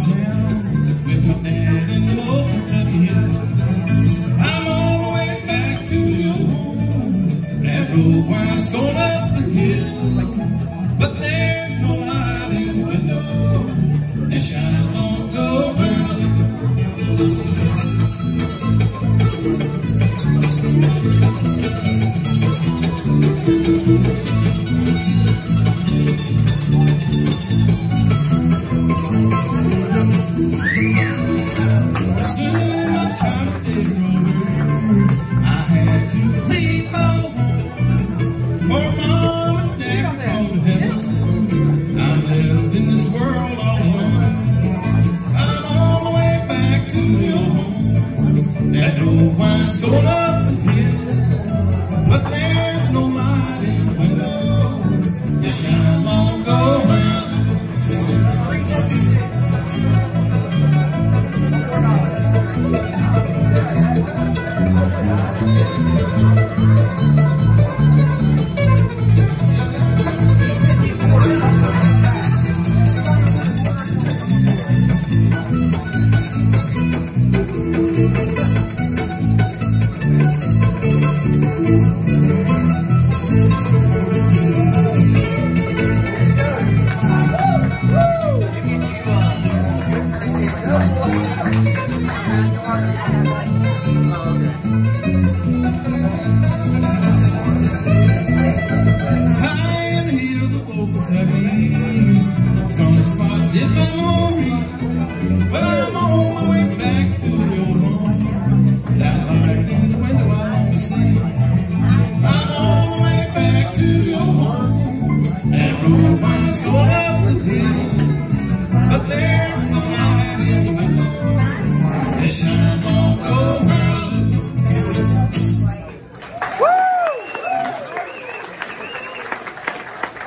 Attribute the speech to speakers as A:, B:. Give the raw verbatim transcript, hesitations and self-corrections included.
A: town with my dad in Low Kentucky. I'm on my way back to your home. That road winds going up the hill, but there's no light in the window. That shine won't go round. That road winds going up the hill, but there's no light in the window. The shine won't go round.
B: Woo!